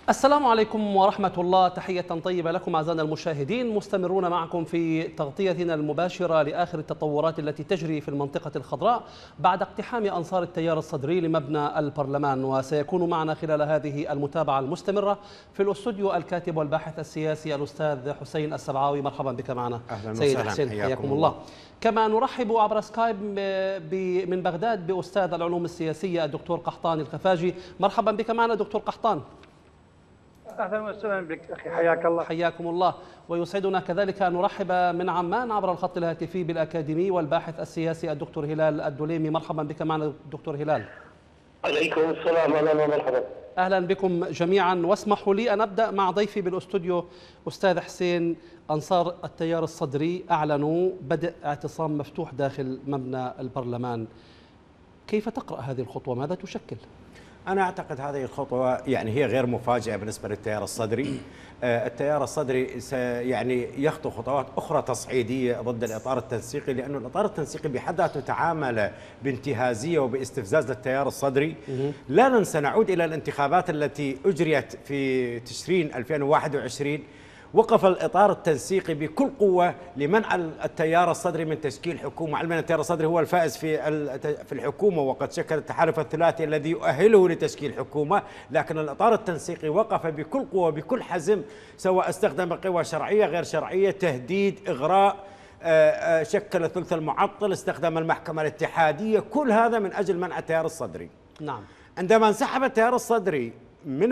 السلام عليكم ورحمة الله، تحية طيبة لكم أعزائنا المشاهدين. مستمرون معكم في تغطيتنا المباشرة لآخر التطورات التي تجري في المنطقة الخضراء بعد اقتحام أنصار التيار الصدري لمبنى البرلمان، وسيكون معنا خلال هذه المتابعة المستمرة في الأستوديو الكاتب والباحث السياسي الأستاذ حسين السبعاوي. مرحبا بك معنا سيد حسين، حياكم الله. كما نرحب عبر سكايب من بغداد بأستاذ العلوم السياسية الدكتور قحطان الخفاجي. مرحبا بك معنا دكتور قحطان. اهلا وسهلا بك اخي، حياك الله. حياكم الله. ويسعدنا كذلك ان نرحب من عمان عبر الخط الهاتفي بالاكاديمي والباحث السياسي الدكتور هلال الدليمي. مرحبا بك معنا دكتور هلال. عليكم السلام، اهلا ومرحبا. اهلا بكم جميعا. واسمحوا لي ان ابدا مع ضيفي بالاستوديو استاذ حسين. انصار التيار الصدري اعلنوا بدء اعتصام مفتوح داخل مبنى البرلمان، كيف تقرا هذه الخطوه؟ ماذا تشكل؟ أنا أعتقد هذه الخطوة هي غير مفاجئة بالنسبة للتيار الصدري. التيار الصدري يخطو خطوات أخرى تصعيدية ضد الإطار التنسيقي، لأن الإطار التنسيقي بحد ذاته تعامل بانتهازية وباستفزاز للتيار الصدري. لا ننسى، نعود إلى الانتخابات التي أجريت في تشرين 2021، وقف الإطار التنسيقي بكل قوة لمنع التيار الصدري من تشكيل حكومة، علما أن التيار الصدري هو الفائز في الحكومة وقد شكل التحالف الثلاثي الذي يؤهله لتشكيل حكومة، لكن الإطار التنسيقي وقف بكل قوة بكل حزم، سواء استخدم قوى شرعية غير شرعية، تهديد، إغراء، شكل الثلث المعطل، استخدم المحكمة الاتحادية، كل هذا من أجل منع التيار الصدري. نعم. عندما انسحب التيار الصدري من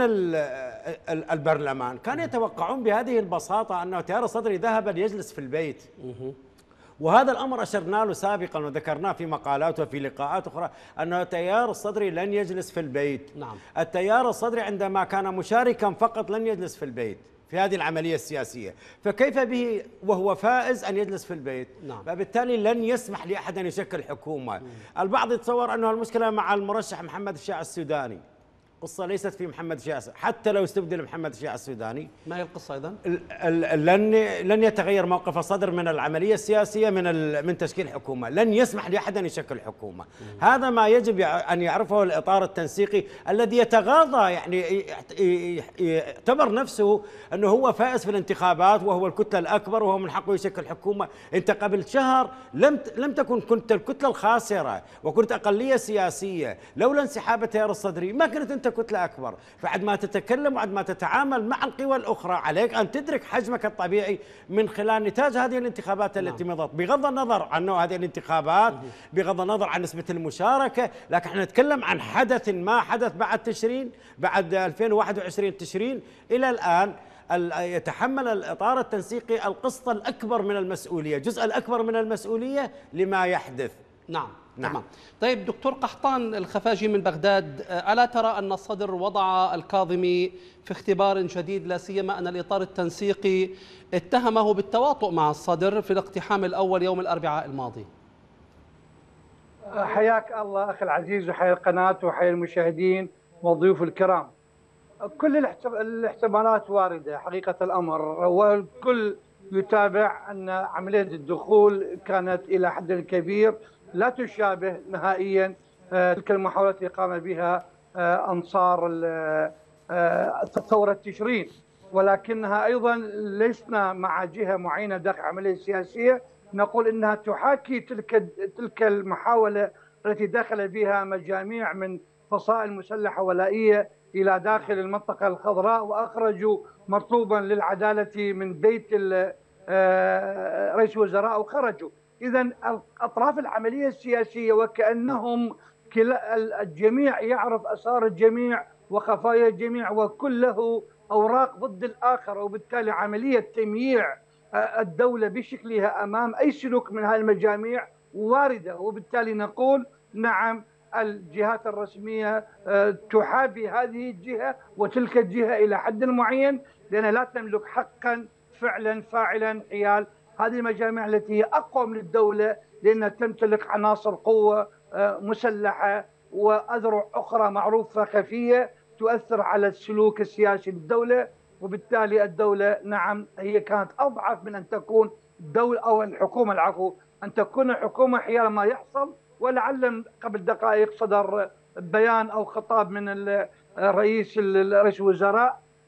البرلمان كانوا يتوقعون بهذه البساطة أنه التيار الصدري ذهب ليجلس في البيت، وهذا الأمر أشرنا له سابقا وذكرناه في مقالات وفي لقاءات أخرى، أنه التيار الصدري لن يجلس في البيت. نعم. التيار الصدري عندما كان مشاركا فقط لن يجلس في البيت في هذه العملية السياسية، فكيف به وهو فائز أن يجلس في البيت؟ نعم. فبالتالي لن يسمح لأحد أن يشكل حكومة. البعض يتصور أنه المشكلة مع المرشح محمد الشيع السوداني. قصة ليست في محمد الشيع، حتى لو استبدل محمد الشيع السوداني. ما هي القصة إذن؟ لن يتغير موقف الصدر من العملية السياسية من تشكيل حكومة، لن يسمح لأحد أن يشكل حكومة. هذا ما يجب أن يعرفه الإطار التنسيقي الذي يتغاضى، يعتبر نفسه أنه هو فائز في الانتخابات وهو الكتلة الأكبر وهو من حقه يشكل حكومة. أنت قبل شهر كنت الكتلة الخاسرة وكنت أقلية سياسية، لولا انسحاب التيار الصدري ما كنت أنت كتلة أكبر. فعد ما تتكلم وعد ما تتعامل مع القوى الأخرى عليك أن تدرك حجمك الطبيعي من خلال نتاج هذه الانتخابات التي مضت، بغض النظر عن نوع هذه الانتخابات، بغض النظر عن نسبة المشاركة. لكن احنا نتكلم عن حدث ما حدث بعد تشرين، بعد 2021 تشرين إلى الآن. يتحمل الإطار التنسيقي القسط الأكبر من المسؤولية، الجزء الأكبر من المسؤولية لما يحدث. نعم. تمام. طيب دكتور قحطان الخفاجي من بغداد، ألا ترى أن الصدر وضع الكاظمي في اختبار جديد، لا سيما أن الإطار التنسيقي اتهمه بالتواطؤ مع الصدر في الاقتحام الأول يوم الأربعاء الماضي؟ حياك الله أخي العزيز، وحيا القناة وحيا المشاهدين والضيوف الكرام. كل الاحتمالات واردة حقيقة الأمر، والكل يتابع أن عملية الدخول كانت إلى حد كبير لا تشابه نهائيا تلك المحاولات اللي قام بها أنصار ثورة تشرين، ولكنها أيضا لسنا مع جهة معينة داخل العملية السياسية نقول إنها تحاكي تلك المحاولة التي دخل بها مجاميع من فصائل مسلحة ولائية إلى داخل المنطقة الخضراء وأخرجوا مطلوبا للعدالة من بيت رئيس الوزراء وخرجوا. إذا أطراف العملية السياسية وكأنهم الجميع يعرف أسرار الجميع وخفايا الجميع وكل له أوراق ضد الآخر، وبالتالي عملية تمييع الدولة بشكلها أمام أي سلوك من هذه المجاميع واردة. وبالتالي نقول نعم، الجهات الرسمية تحابي هذه الجهة وتلك الجهة إلى حد معين، لأنها لا تملك حقا فعلا فاعلا حيال هذه المجاميع التي هي أقوى من الدولة، لأنها تمتلك عناصر قوة مسلحة وأذرع أخرى معروفة خفية تؤثر على السلوك السياسي للدولة. وبالتالي الدولة نعم هي كانت أضعف من أن تكون دولة أو الحكومة، العفو، أن تكون حكومة حيال ما يحصل. ولعل قبل دقائق صدر بيان أو خطاب من رئيس الوزراء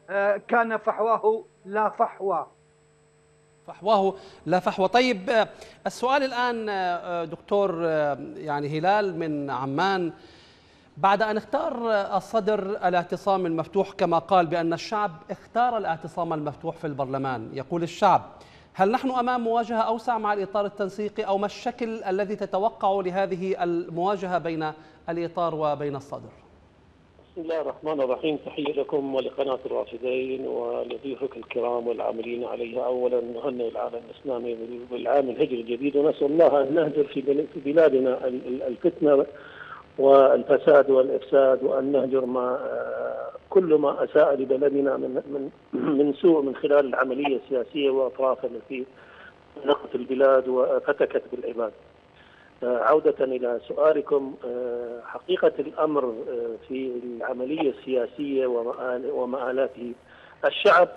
كان فحواه لا فحوى. فحواه لا فحوى. طيب السؤال الآن دكتور يعني هلال من عمان، بعد أن اختار الصدر الاعتصام المفتوح كما قال بأن الشعب اختار الاعتصام المفتوح في البرلمان، يقول الشعب، هل نحن أمام مواجهة أوسع مع الإطار التنسيقي، أو ما الشكل الذي تتوقع لهذه المواجهة بين الإطار وبين الصدر؟ بسم الله الرحمن الرحيم. تحية لكم ولقناة الرافدين ولضيوفك الكرام والعاملين عليها. أولا نهنئ العالم الإسلامي بالعام الهجري الجديد، ونسأل الله أن نهجر في بلادنا الفتنة والفساد والإفساد، وأن نهجر كل ما أساء لبلدنا من سوء من خلال العملية السياسية وأطرافها التي نقت البلاد وفتكت بالعباد. عودة إلى سؤالكم، حقيقة الأمر في العملية السياسية ومآلاته، الشعب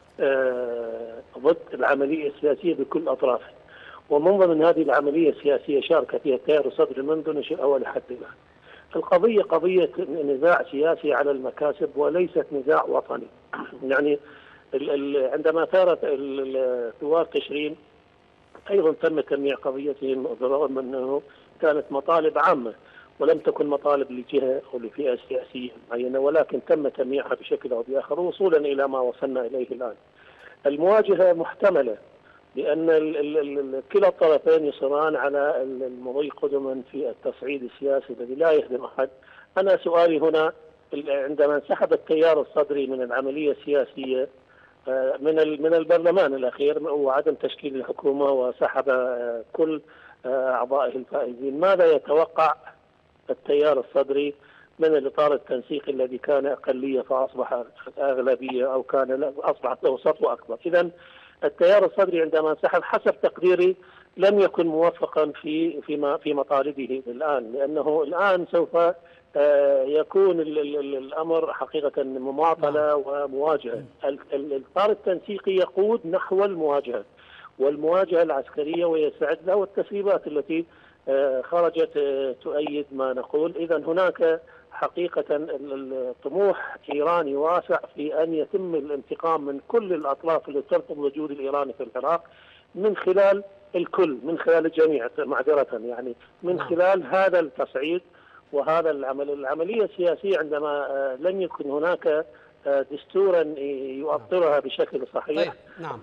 ضد العملية السياسية بكل أطرافها، ومن ضمن هذه العملية السياسية شارك فيها التيار الصدري منذ نشأه لحد الآن. القضية قضية نزاع سياسي على المكاسب وليست نزاع وطني. يعني عندما ثارت ثوار تشرين أيضا تم تنمية قضيتهم برغم أنه كانت مطالب عامة ولم تكن مطالب لجهة أو لفئة سياسية معينة، ولكن تم تنميعها بشكل أو بآخر وصولا إلى ما وصلنا إليه الآن. المواجهة محتملة لأن كلا الطرفين يصران على المضي قدما في التصعيد السياسي الذي لا يخدم أحد. أنا سؤالي هنا، عندما انسحب التيار الصدري من العملية السياسية من البرلمان الأخير وعدم تشكيل الحكومة وسحب كل أعضائه الفائزين، ماذا يتوقع التيار الصدري من الإطار التنسيقي الذي كان أقلية فأصبح أغلبية أو أصبحت له سطوة أكبر؟ إذن التيار الصدري عندما انسحب حسب تقديري لم يكن موفقا في مطالبه الآن، لأنه الآن سوف يكون الأمر حقيقة مماطلة ومواجهة. الإطار التنسيقي يقود نحو المواجهة والمواجهة العسكرية ويستعد له، والتسريبات التي خرجت تؤيد ما نقول. إذن هناك حقيقة الطموح إيراني واسع في أن يتم الانتقام من كل الأطراف التي ترفض وجود الإيراني في العراق من خلال الكل، من خلال الجميع معذرة، يعني من خلال هذا التصعيد وهذا العملية السياسية. عندما لم يكن هناك دستورا يؤطرها بشكل صحيح. طيب. نعم.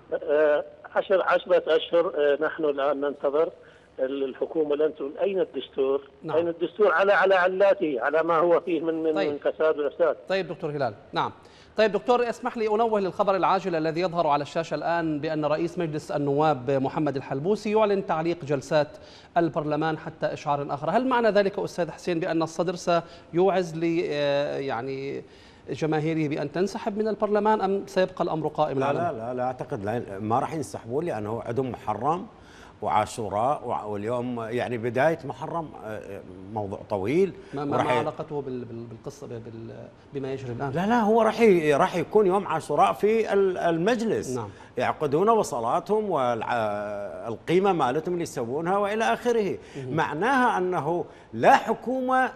10 أشهر نحن الآن ننتظر الحكومة لن تقول أين الدستور؟ نعم. أين الدستور على علاته، على ما هو فيه من فساد وإفساد. طيب دكتور هلال. نعم. طيب دكتور، اسمح لي أنوه للخبر العاجل الذي يظهر على الشاشة الآن بأن رئيس مجلس النواب محمد الحلبوسي يعلن تعليق جلسات البرلمان حتى إشعار آخر. هل معنى ذلك أستاذ حسين بأن الصدر سيوعز يعني جماهيره بأن تنسحب من البرلمان، أم سيبقى الأمر قائما؟ لا أعتقد ما راح ينسحبون، لأنه عندهم محرم وعاشوراء واليوم يعني بداية محرم موضوع طويل. ما علاقته بالقصة بما يجري الآن؟ لا هو راح يكون يوم عاشوراء في المجلس. نعم. يعقدون وصلاتهم والقيمة مالتهم اللي يسوونها وإلى آخره. معناها أنه لا حكومة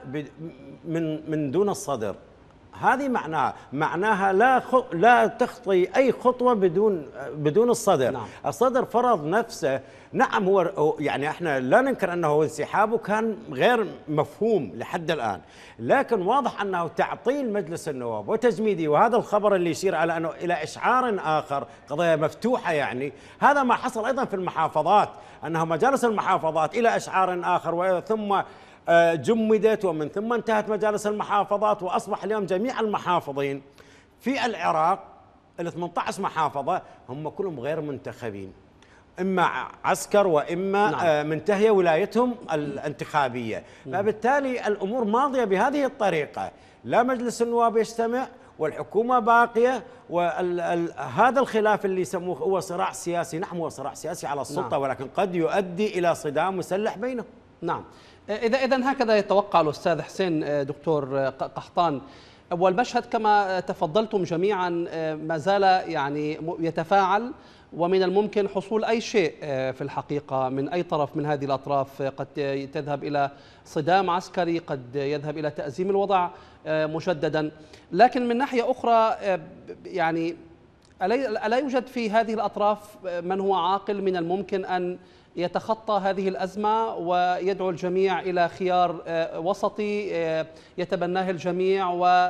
من دون الصدر. هذه معناها لا تخطي أي خطوة بدون الصدر. نعم. الصدر فرض نفسه. نعم، هو يعني احنا لا ننكر أنه انسحابه كان غير مفهوم لحد الآن، لكن واضح أنه تعطيل مجلس النواب وتجميده، وهذا الخبر اللي يشير على أنه إلى إشعار آخر، قضية مفتوحة. يعني هذا ما حصل أيضا في المحافظات، أنه مجالس المحافظات إلى إشعار آخر ثم جمدت، ومن ثم انتهت مجالس المحافظات، وأصبح اليوم جميع المحافظين في العراق 18 محافظة هم كلهم غير منتخبين، إما عسكر وإما نعم. منتهية ولايتهم الانتخابية. فبالتالي الأمور ماضية بهذه الطريقة، لا مجلس النواب يجتمع والحكومة باقية، وهذا الخلاف اللي يسموه هو صراع سياسي. نعم، هو صراع سياسي على السلطة. نعم. ولكن قد يؤدي إلى صدام مسلح بينهم. نعم. إذا هكذا يتوقع الأستاذ حسين دكتور قحطان والمشهد كما تفضلتم جميعا ما زال يعني يتفاعل، ومن الممكن حصول أي شيء في الحقيقة من أي طرف من هذه الأطراف. قد تذهب إلى صدام عسكري، قد يذهب إلى تأزيم الوضع مجددا. لكن من ناحية أخرى يعني ألا يوجد في هذه الأطراف من هو عاقل من الممكن أن يتخطى هذه الأزمة ويدعو الجميع إلى خيار وسطي يتبناه الجميع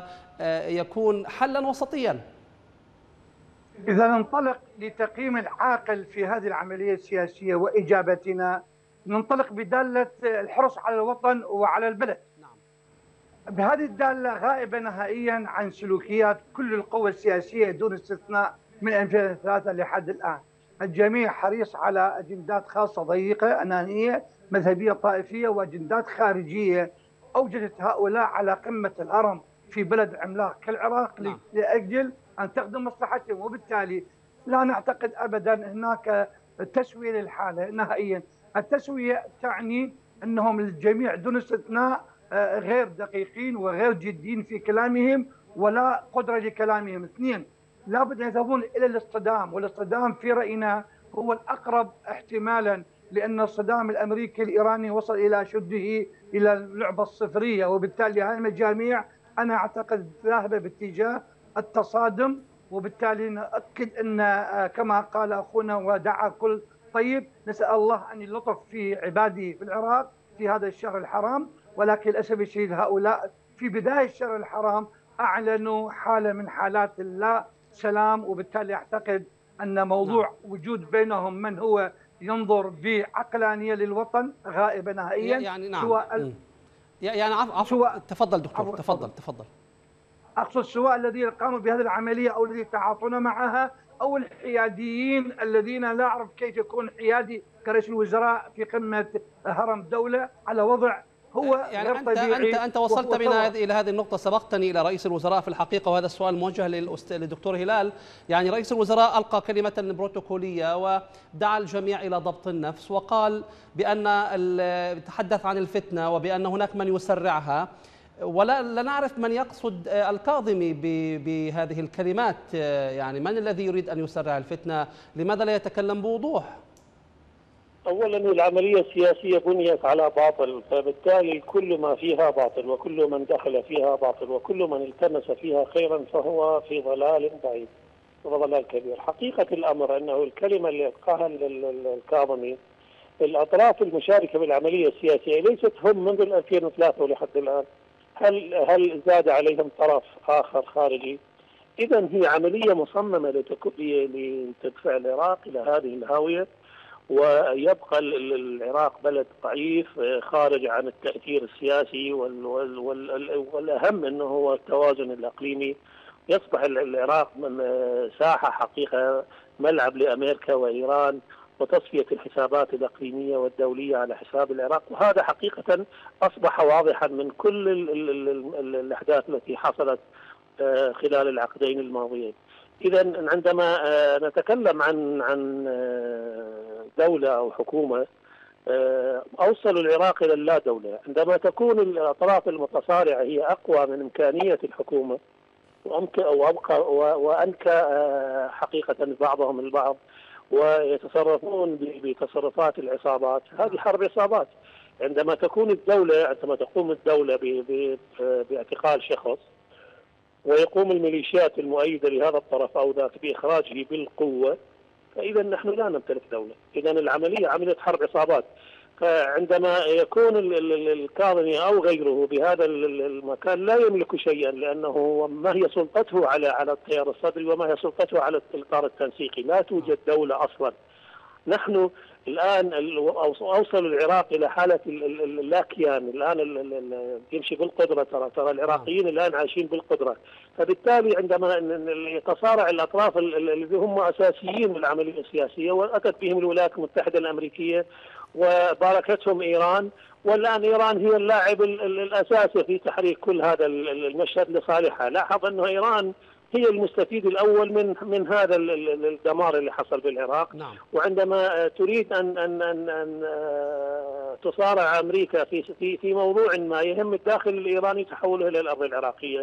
ويكون حلا وسطيا؟ إذا ننطلق لتقييم العاقل في هذه العملية السياسية وإجابتنا، ننطلق بدالة الحرص على الوطن وعلى البلد. بهذه الدالة غائبة نهائيا عن سلوكيات كل القوى السياسية دون استثناء من 2003 لحد الآن. الجميع حريص على أجندات خاصة ضيقة أنانية مذهبية طائفية، وأجندات خارجية أوجدت هؤلاء على قمة الهرم في بلد عملاق كالعراق لأجل أن تخدم مصلحتهم. وبالتالي لا نعتقد أبدا هناك تسوية للحالة نهائيا. التسوية تعني أنهم الجميع دون استثناء غير دقيقين وغير جدين في كلامهم ولا قدرة لكلامهم. اثنين، لابد أن يذهبون إلى الاصطدام، والاصطدام في رأينا هو الأقرب احتمالا، لأن الصدام الأمريكي الإيراني وصل إلى شده إلى اللعبة الصفرية، وبالتالي هذه المجاميع أنا أعتقد ذاهبة باتجاه التصادم. وبالتالي نؤكد أن كما قال أخونا ودعا كل طيب، نسأل الله أن يلطف في عباده في العراق في هذا الشهر الحرام. ولكن للأسف الشديد هؤلاء في بداية الشهر الحرام أعلنوا حالة من حالات اللا سلام، وبالتالي أعتقد أن موضوع وجود بينهم من هو ينظر بعقلانية للوطن غائبة نهائيا. يعني نعم. يعني عفوا، تفضل دكتور، تفضل. أقصد سواء الذين قاموا بهذه العملية أو الذين تعاطون معها أو الحياديين الذين لا أعرف كيف يكون حيادي كرئيس الوزراء في قمة هرم دولة على وضع هو يعني غير طبيعي. أنت وصلت بنا إلى هذه النقطة، سبقتني إلى رئيس الوزراء في الحقيقة، وهذا السؤال موجه للدكتور هلال. يعني رئيس الوزراء ألقى كلمة بروتوكولية ودعا الجميع إلى ضبط النفس، وقال بأن تحدث عن الفتنة وبأن هناك من يسرعها، ولا نعرف من يقصد الكاظمي بهذه الكلمات. يعني من الذي يريد أن يسرع الفتنة؟ لماذا لا يتكلم بوضوح؟ أولا العملية السياسية بنيت على باطل، فبالتالي كل ما فيها باطل، وكل من دخل فيها باطل، وكل من التمس فيها خيرا فهو في ضلال بعيد وضلال كبير. حقيقة الأمر أنه الكلمة اللي ألقاها الكاظمي، الأطراف المشاركة بالعملية السياسية ليست هم منذ 2003 ولحد الآن. هل زاد عليهم طرف آخر خارجي؟ إذا هي عملية مصممة لتدفع العراق إلى هذه الهاوية، ويبقى العراق بلد ضعيف خارج عن التأثير السياسي، والأهم أنه هو التوازن الإقليمي. يصبح العراق ساحة حقيقة ملعب لأمريكا وإيران، وتصفية الحسابات الإقليمية والدولية على حساب العراق. وهذا حقيقة أصبح واضحا من كل الأحداث التي حصلت خلال العقدين الماضيين. إذا عندما نتكلم عن دولة أو حكومة، أوصلوا العراق إلى اللا دولة. عندما تكون الأطراف المتصارعة هي أقوى من إمكانية الحكومة وأنكى حقيقة بعضهم البعض، ويتصرفون بتصرفات العصابات، هذه حرب عصابات. عندما تقوم الدولة باعتقال شخص، ويقوم الميليشيات المؤيدة لهذا الطرف أو ذاك بإخراجه بالقوة، فإذا نحن لا نمتلك دولة. إذا العملية عملية حرب عصابات. فعندما يكون الكاظمي أو غيره بهذا المكان لا يملك شيئا، لأنه ما هي سلطته على التيار الصدري وما هي سلطته على الإطار التنسيقي؟ لا توجد دولة أصلا. نحن الآن أوصل العراق إلى حالة اللاكيان، الآن يمشي بالقدرة. ترى العراقيين الآن عايشين بالقدرة. فبالتالي عندما يتصارع الأطراف اللي هم أساسيين بالعملية السياسية، وأتت بهم الولايات المتحدة الأمريكية وباركتهم إيران، والآن إيران هي اللاعب الأساسي في تحريك كل هذا المشهد لصالحها. لاحظ أنه إيران هي المستفيد الأول من هذا الدمار اللي حصل بالعراق. نعم. وعندما تريد أن تصارع أمريكا في موضوع ما يهم الداخل الإيراني، تحوله إلى الأرض العراقية.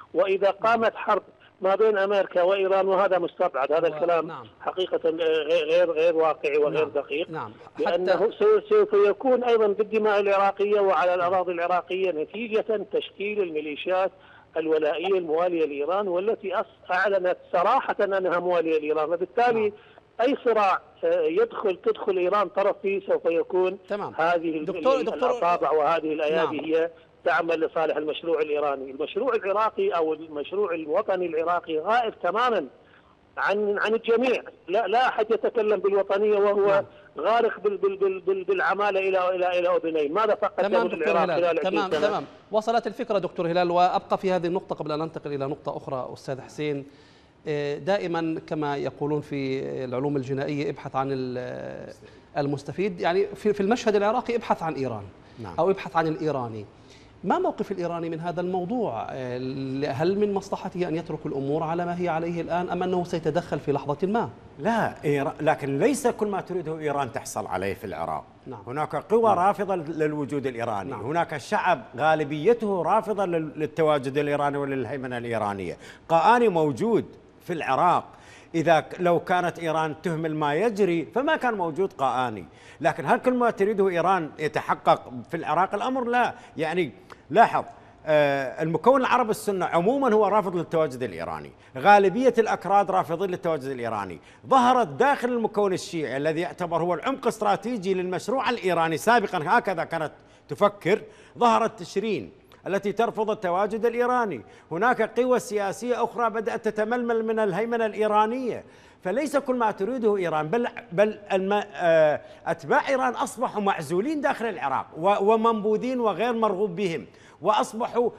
وإذا قامت حرب ما بين أمريكا وإيران، وهذا مستبعد، هذا الكلام نعم. حقيقة غير واقعي وغير نعم. دقيق. نعم. لأنه سوف يكون أيضا بالدماء العراقية وعلى الأراضي العراقية نتيجة تشكيل الميليشيات الولائية الموالية لإيران، والتي أعلنت صراحة أنها موالية لإيران، وبالتالي أي صراع تدخل إيران طرف فيه سوف يكون تمام. هذه الأطابع وهذه الأيادي نعم. هي تعمل لصالح المشروع الإيراني. المشروع العراقي أو المشروع الوطني العراقي غائب تماما عن الجميع، لا أحد يتكلم بالوطنية وهو غارق بالعمالة إلى أذنين. ماذا فقط تمام دكتور هلال. خلال تمام وصلت الفكرة دكتور هلال. وأبقى في هذه النقطة قبل أن ننتقل إلى نقطة أخرى. أستاذ حسين، دائما كما يقولون في العلوم الجنائية ابحث عن المستفيد، يعني في المشهد العراقي ابحث عن إيران. نعم. أو ابحث عن الإيراني. ما موقف الإيراني من هذا الموضوع؟ هل من مصلحته أن يترك الأمور على ما هي عليه الآن أم أنه سيتدخل في لحظة ما؟ لا، لكن ليس كل ما تريده إيران تحصل عليه في العراق. نعم. هناك قوى رافضة للوجود الإيراني. نعم. هناك شعب غالبيته رافضة للتواجد الإيراني وللهيمنة الإيرانية. قآني موجود في العراق، لو كانت إيران تهمل ما يجري فما كان موجود قآني. لكن هل كل ما تريده إيران يتحقق في العراق؟ الأمر لا. يعني لاحظ، المكون العربي السنة عموما هو رافض للتواجد الإيراني، غالبية الأكراد رافضين للتواجد الإيراني. ظهرت داخل المكون الشيعي الذي يعتبر هو العمق الاستراتيجي للمشروع الإيراني سابقا، هكذا كانت تفكر، ظهرت تشرين التي ترفض التواجد الإيراني. هناك قوى سياسية أخرى بدأت تتململ من الهيمنة الإيرانية. فليس كل ما تريده إيران، بل أتباع إيران أصبحوا معزولين داخل العراق ومنبوذين وغير مرغوب بهم، وأصبحوا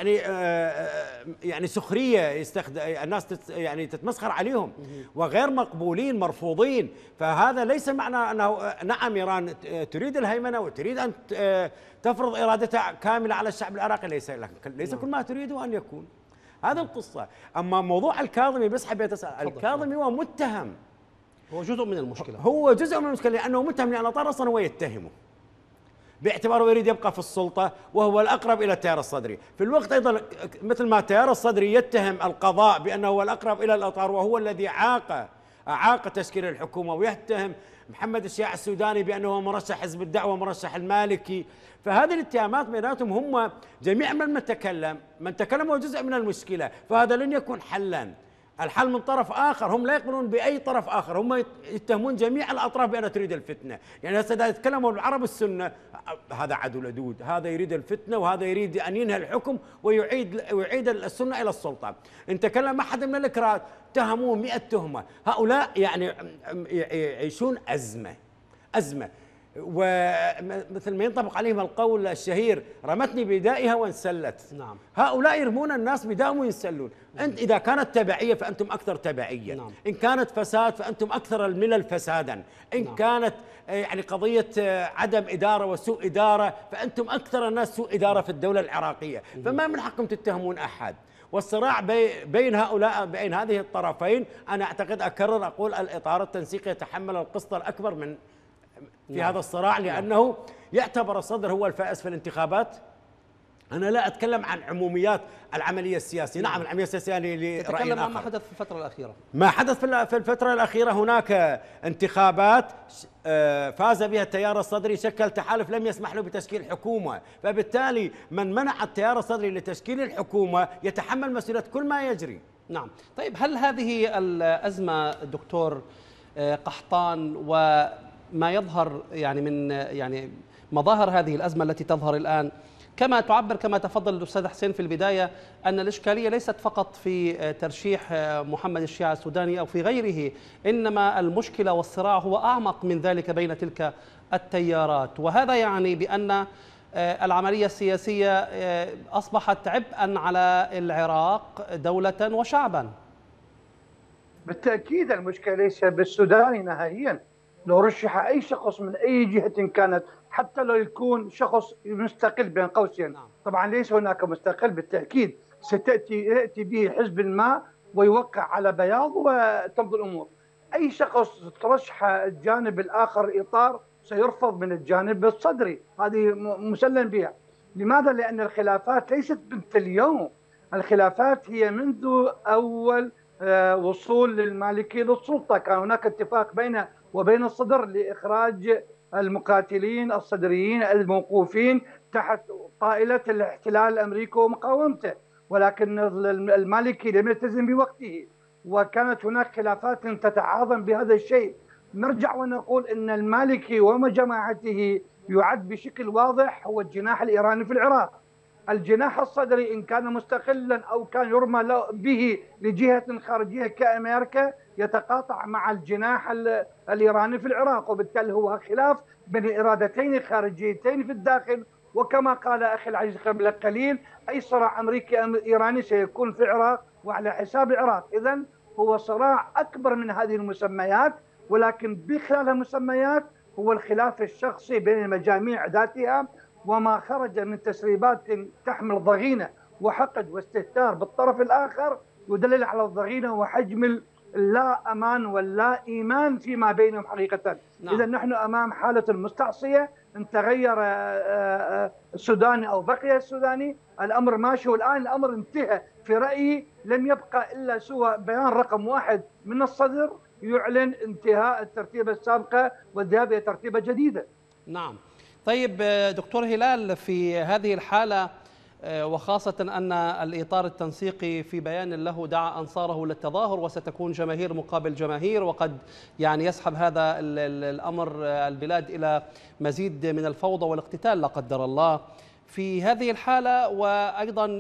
يعني سخرية، الناس يعني تتمسخر عليهم وغير مقبولين مرفوضين. فهذا ليس معنى أنه نعم إيران تريد الهيمنة وتريد أن تفرض إرادتها كاملة على الشعب العراقي، ليس كل ما تريده أن يكون. هذا القصة. أما موضوع الكاظمي، بس حبيت أسأل، الكاظمي هو متهم، هو جزء من المشكلة، هو جزء من المشكلة، لأنه متهم لأن طار أصلا هو يتهمه باعتباره يريد يبقى في السلطة وهو الأقرب إلى التيار الصدري. في الوقت أيضا مثل ما التيار الصدري يتهم القضاء بأنه هو الأقرب إلى الأطار وهو الذي أعاق تشكيل الحكومة، ويتهم محمد الشياع السوداني بأنه هو مرشح حزب الدعوة ومرشح المالكي. فهذه الاتهامات بيناتهم هم جميع من تكلم هو جزء من المشكلة، فهذا لن يكون حلا. الحل من طرف آخر، هم لا يقبلون بأي طرف آخر، هم يتهمون جميع الأطراف بأنها تريد الفتنة. يعني هسه إذا يتكلموا العرب السنة، هذا عدو لدود، هذا يريد الفتنة وهذا يريد أن ينهي الحكم ويعيد السنة إلى السلطة. إن تكلم أحد من الأكراد اتهموه 100 تهمة. هؤلاء يعني يعيشون أزمة، ومثل ما ينطبق عليهم القول الشهير: رمتني بدائها وانسلت. نعم. هؤلاء يرمون الناس بدائهم وينسلون. أنت إذا كانت تبعية فأنتم أكثر تبعية. نعم. إن كانت فساد فأنتم أكثر الملل فسادا. إن نعم. كانت يعني قضية عدم إدارة وسوء إدارة فأنتم أكثر الناس سوء إدارة في الدولة العراقية. فما من حقكم تتهمون أحد. والصراع بين هذه الطرفين، أنا أعتقد أقول الإطار التنسيقي يتحمل القسط الأكبر من في هذا الصراع، لأنه يعتبر الصدر هو الفائز في الانتخابات. أنا لا أتكلم عن عموميات العملية السياسية. نعم العملية السياسية لرأي تتكلم عن آخر. ما حدث في الفترة الأخيرة. ما حدث في الفترة الأخيرة، هناك انتخابات فاز بها التيار الصدري، شكل تحالف لم يسمح له بتشكيل حكومة، فبالتالي من منع التيار الصدري لتشكيل الحكومة يتحمل مسؤولية كل ما يجري. نعم. طيب، هل هذه الأزمة دكتور قحطان وما يظهر يعني من مظاهر هذه الأزمة التي تظهر الآن، كما تفضل الأستاذ حسين في البداية، أن الإشكالية ليست فقط في ترشيح محمد الشياع السوداني أو في غيره، إنما المشكلة والصراع هو أعمق من ذلك بين تلك التيارات، وهذا يعني بأن العملية السياسية أصبحت عبئا على العراق دولة وشعبا. بالتأكيد المشكلة ليس بالسوداني نهائيا. لو رشح أي شخص من أي جهة كانت، حتى لو يكون شخص مستقل بين قوسين، طبعا ليس هناك مستقل بالتأكيد، يأتي به حزب ما ويوقع على بياض وتمضي الأمور. أي شخص ترشح الجانب الآخر إطار سيرفض من الجانب الصدري، هذه مسلم بها. لماذا؟ لأن الخلافات ليست بنت اليوم. الخلافات هي منذ أول وصول المالكي للسلطة. كان هناك اتفاق بينه وبين الصدر لإخراج المقاتلين الصدريين الموقوفين تحت طائلة الاحتلال الأمريكي ومقاومته، ولكن المالكي لم يلتزم بوقته، وكانت هناك خلافات تتعاظم بهذا الشيء. نرجع ونقول أن المالكي وجماعته يعد بشكل واضح هو الجناح الإيراني في العراق. الجناح الصدري إن كان مستقلا أو كان يرمى به لجهة خارجية كأمريكا يتقاطع مع الجناح الإيراني في العراق، وبالتالي هو خلاف بين إرادتين خارجيتين في الداخل. وكما قال أخي العزيز قبل قليل، أي صراع أمريكي إيراني سيكون في العراق وعلى حساب العراق. إذن هو صراع أكبر من هذه المسميات، ولكن بخلال المسميات هو الخلاف الشخصي بين المجاميع ذاتها، وما خرج من تسريبات تحمل ضغينة وحقد واستهتار بالطرف الآخر يدلل على الضغينة وحجم اللا أمان واللا إيمان فيما بينهم حقيقة. نعم. إذا نحن أمام حالة مستعصية، إن تغير السوداني أو بقي السوداني الأمر ماشي، والآن الأمر انتهى. في رأيي لم يبقى إلا سوى بيان رقم 1 من الصدر يعلن انتهاء الترتيبة السابقة والذهاب إلى ترتيبة جديدة. نعم. طيب دكتور هلال، في هذه الحالة وخاصة أن الإطار التنسيقي في بيان له دعا أنصاره للتظاهر، وستكون جماهير مقابل جماهير، وقد يعني يسحب هذا الأمر البلاد إلى مزيد من الفوضى والاقتتال لا قدر الله. في هذه الحالة، وأيضا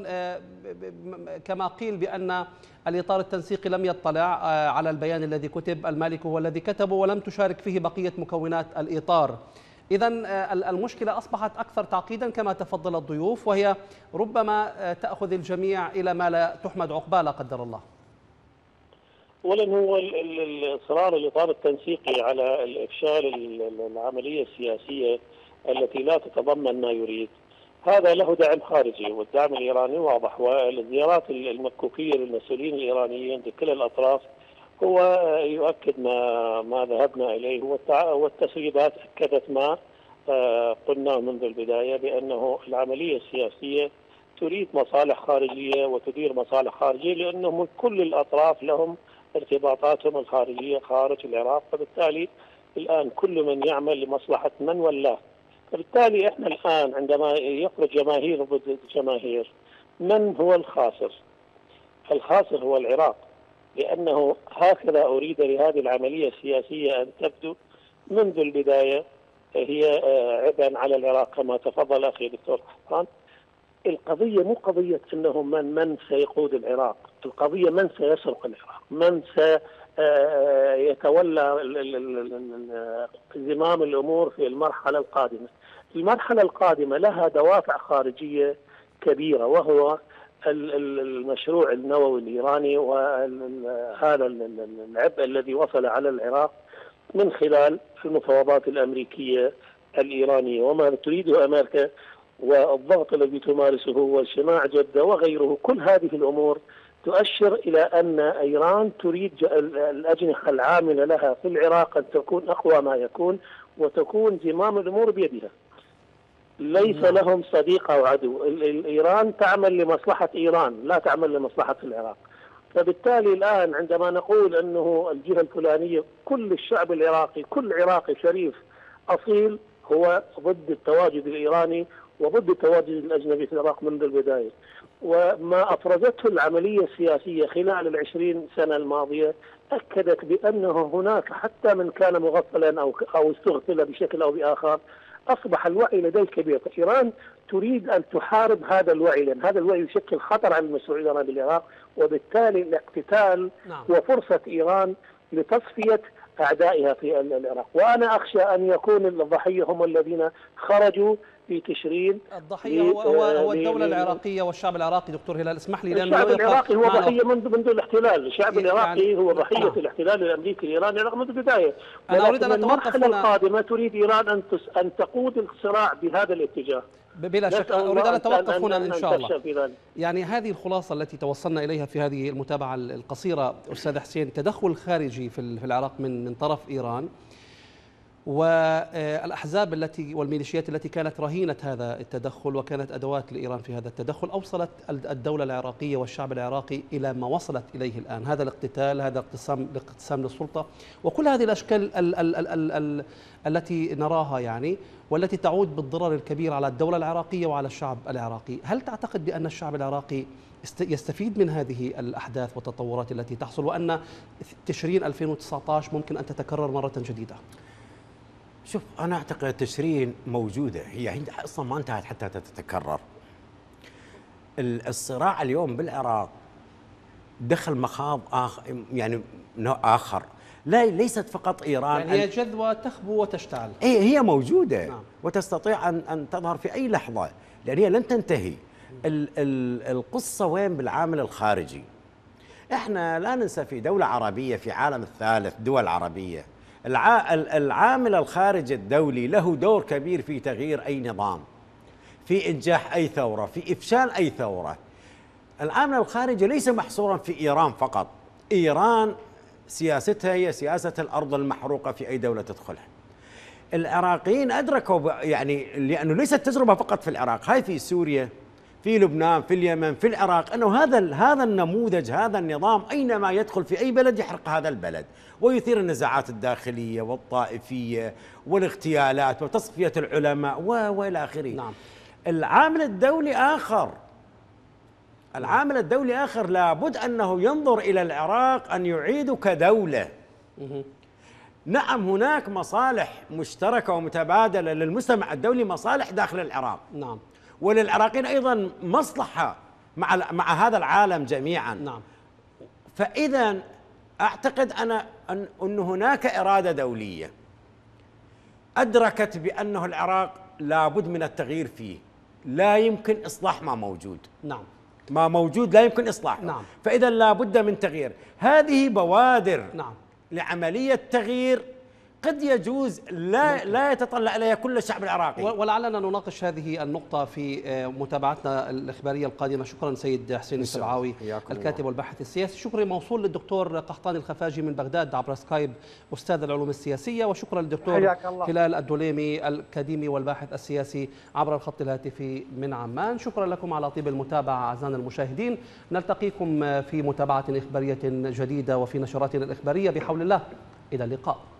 كما قيل بأن الإطار التنسيقي لم يطلع على البيان الذي كتب، المالكي هو الذي كتبه ولم تشارك فيه بقية مكونات الإطار. إذن المشكلة أصبحت أكثر تعقيدا كما تفضل الضيوف، وهي ربما تأخذ الجميع إلى ما لا تحمد عقباه لا قدر الله. أولا هو إصرار الإطار التنسيقي على الإفشال العملية السياسية التي لا تتضمن ما يريد، هذا له دعم خارجي، والدعم الإيراني واضح، والزيارات المكوكية للمسؤولين الإيرانيين بكل الأطراف هو يؤكد ما ذهبنا إليه، والتسريبات أكدت ما قلنا منذ البداية، بأنه العملية السياسية تريد مصالح خارجية وتدير مصالح خارجية، لأنهم كل الأطراف لهم ارتباطاتهم الخارجية خارج العراق، فبالتالي الآن كل من يعمل لمصلحة من ولاه. فبالتالي احنا الآن عندما يخرج جماهير ضد جماهير، من هو الخاسر؟ الخاسر هو العراق، لأنه هكذا أريد لهذه العملية السياسية أن تبدو منذ البداية، هي عبئا على العراق كما تفضل أخي الدكتور حسان. القضية مو قضية أنه من سيقود العراق، القضية من سيسرق العراق، من سيتولى زمام الأمور في المرحلة القادمة. المرحلة القادمة لها دوافع خارجية كبيرة، وهو المشروع النووي الإيراني، وهذا العبء الذي وصل على العراق من خلال المفاوضات الأمريكية الإيرانية وما تريده أمريكا والضغط الذي تمارسه واجتماع جدة وغيره. كل هذه الأمور تؤشر إلى أن إيران تريد الأجنحة العاملة لها في العراق أن تكون أقوى ما يكون، وتكون زمام الأمور بيدها. ليس لهم صديق أو عدو. إيران تعمل لمصلحة إيران، لا تعمل لمصلحة العراق. فبالتالي الآن عندما نقول أنه الجهة الفلانية، كل الشعب العراقي، كل عراقي شريف أصيل هو ضد التواجد الإيراني وضد التواجد الأجنبي في العراق منذ البداية. وما أفرزته العملية السياسية خلال 20 سنة الماضية أكدت بأنه هناك حتى من كان مغفلا أو استغفل بشكل أو بآخر، أصبح الوعي لديه كبير. إيران تريد أن تحارب هذا الوعي، لأن هذا الوعي يشكل خطر على المشروع الإيراني بالعراق، وبالتالي الاقتتال وفرصة إيران لتصفية أعدائها في العراق. وأنا أخشى أن يكون الضحية هم الذين خرجوا في تشرين. الضحية هو الدولة العراقية والشعب العراقي. دكتور هلال اسمح لي، الشعب العراقي هو ضحية منذ الاحتلال. الشعب العراقي هو ضحية الاحتلال الأمريكي الإيراني منذ البداية. أنا أريد أن أتوقف المرحلة القادمة تريد إيران أن تقود الصراع بهذا الاتجاه. بلا شك. أريد أن أتوقف هنا إن شاء الله. يعني هذه الخلاصة التي توصلنا إليها في هذه المتابعة القصيرة أستاذ حسين، تدخل خارجي في العراق من طرف إيران، والأحزاب والميليشيات التي كانت رهينة هذا التدخل وكانت أدوات لإيران في هذا التدخل أوصلت الدولة العراقية والشعب العراقي إلى ما وصلت إليه الآن، هذا الاقتتال، هذا الاقتسام للسلطة، وكل هذه الأشكال التي نراها يعني، والتي تعود بالضرر الكبير على الدولة العراقية وعلى الشعب العراقي. هل تعتقد بأن الشعب العراقي يستفيد من هذه الأحداث والتطورات التي تحصل، وأن تشرين 2019 ممكن أن تتكرر مرة جديدة؟ شوف، أنا أعتقد تشرين موجودة، هي أصلا ما انتهت حتى تتكرر. الصراع اليوم بالعراق دخل مخاض يعني نوع آخر، ليست فقط إيران، يعني هي جذوة تخبو وتشتعل. هي موجودة. نعم. وتستطيع أن تظهر في أي لحظة، لأن هي لن تنتهي. القصة وين؟ بالعامل الخارجي. احنا لا ننسى في دولة عربية، في عالم الثالث، دول عربية، العامل الخارجي الدولي له دور كبير في تغيير أي نظام، في إنجاح أي ثورة، في إفشال أي ثورة. العامل الخارجي ليس محصورا في إيران فقط. إيران سياستها هي سياسة الأرض المحروقة في أي دولة تدخلها. العراقيين أدركوا يعني، لأنه ليست تجربة فقط في العراق، هاي في سوريا، في لبنان، في اليمن، في العراق، أنه هذا النموذج، هذا النظام أينما يدخل في أي بلد يحرق هذا البلد ويثير النزاعات الداخلية والطائفية والاغتيالات وتصفية العلماء وإلى آخره. نعم. العامل الدولي آخر. العامل الدولي آخر، لابد أنه ينظر إلى العراق أن يعيد كدولة. نعم، هناك مصالح مشتركة ومتبادلة للمجتمع الدولي، مصالح داخل العراق. نعم. وللعراقيين أيضا مصلحة مع هذا العالم جميعا. نعم. فإذا أعتقد أنا أن هناك إرادة دولية أدركت بأنه العراق لابد من التغيير فيه، لا يمكن إصلاح ما موجود. نعم. ما موجود لا يمكن إصلاحه. نعم. فإذا لابد من تغيير. هذه بوادر نعم. لعملية تغيير قد يجوز لا يتطلع إليها كل الشعب العراقي. ولعلنا نناقش هذه النقطة في متابعتنا الإخبارية القادمة. شكرا سيد حسين السبعاوي، الكاتب والباحث السياسي. شكري موصول للدكتور قحطاني الخفاجي من بغداد عبر سكايب، أستاذ العلوم السياسية. وشكرا للدكتور هلال الدوليمي، الأكاديمي والباحث السياسي، عبر الخط الهاتفي من عمان. شكرا لكم على طيب المتابعة أعزائنا المشاهدين. نلتقيكم في متابعة إخبارية جديدة وفي نشراتنا الإخبارية بحول الله. إلى اللقاء.